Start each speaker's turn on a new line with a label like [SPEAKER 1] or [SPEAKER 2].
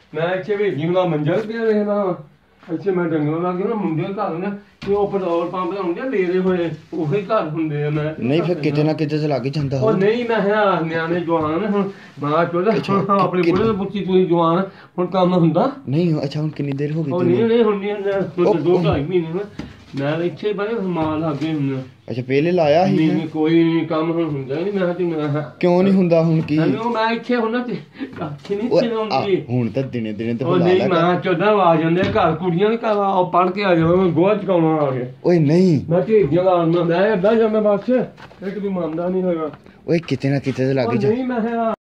[SPEAKER 1] ਮੈਂ ਇੱਥੇ ਵੇਖੀ ਹੁੰਦਾ ਮੰਜਾ ਪਿਆ ਵੇਖਦਾ ਇੱਥੇ ਮੈਂ ਡੰਗਰਾਂ ਲੱਗ ਗਿਆ ਨਾ ਮੁੰਡੇ ਘਰ ਨੇ ਤੇ ਉਹ ਪੈਟਰੋਲ ਪੰਪ ਤੇ ਹੁੰਦੇ ਲੇਰੇ ਹੋਏ ਉਹੀ ਘਰ ਹੁੰਦੇ ਆ। ਮੈਂ
[SPEAKER 2] ਨਹੀਂ ਫਿਰ ਕਿਤੇ ਨਾ ਕਿਤੇ ਤੇ ਲੱਗ ਹੀ ਜਾਂਦਾ
[SPEAKER 1] ਉਹ ਨਹੀਂ ਮੈਂ ਕਿਹਾ ਨਿਆਣੇ ਜਵਾਨ ਹੁਣ ਮਾਂ ਚੋਦਾ ਆਪਣੇ ਬੁੜੇ ਦੇ ਪੁੱਤੀ ਤੁਸੀਂ ਜਵਾਨ ਹੁਣ ਕੰਮ ਹੁੰਦਾ
[SPEAKER 2] ਨਹੀਂ। ਅੱਛਾ ਹੁਣ ਕਿੰਨੀ ਦੇਰ ਹੋ ਗਈ?
[SPEAKER 1] ਉਹ ਨਹੀਂ ਹੁਣ ਨਹੀਂ 2-2.5 ਮਹੀਨੇ ਮੈਂ ਇੱਥੇ ਬੜੇ ਮਾਂ ਲੱਗੇ ਹੁਣ।
[SPEAKER 2] ਅੱਛਾ ਪਹਿਲੇ ਲਾਇਆ ਸੀ?
[SPEAKER 1] ਨਹੀਂ ਕੋਈ ਕੰਮ ਹੁਣ ਹੁੰਦਾ ਨਹੀਂ। ਮੈਂ
[SPEAKER 2] ਕਿਉਂ ਨਹੀਂ ਹੁੰਦਾ ਹੁਣ ਕੀ?
[SPEAKER 1] ਮੈਂ ਇੱਥੇ ਹੁਣ ਤੇ ਕੱਖ ਨਹੀਂ ਚਲਾਉਂਦੀ
[SPEAKER 2] ਹੁਣ ਤਾਂ ਦਿਨੇ ਦਿਨੇ ਤੇ
[SPEAKER 1] ਉਹ ਨਹੀਂ ਮੈਂ ਚੋਦਾ ਆ ਜਾਂਦੇ ਘਰ ਕੁੜੀਆਂ ਦੇ ਘਰ ਆ ਪੜ ਕੇ ਆ ਜਾਵਾਂ ਮੈਂ ਗੋਹਾ ਚਕਾਉਣਾ ਆ ਗਿਆ।
[SPEAKER 2] ਓਏ ਨਹੀਂ ਮੈਂ
[SPEAKER 1] ਢੇਡੀਆਂ ਲਾਉਣਾ ਮੈਂ ਏਦਾਂ ਜਾਂਦਾ ਬਸ ਇੱਕ ਵੀ ਮੰਨਦਾ ਨਹੀਂ ਹੈਗਾ।
[SPEAKER 2] ਓਏ ਕਿਤੇ ਨਾ ਕਿਤੇ ਤੇ ਲੱਗ ਜਾ।
[SPEAKER 1] ਨਹੀਂ ਮੈਂ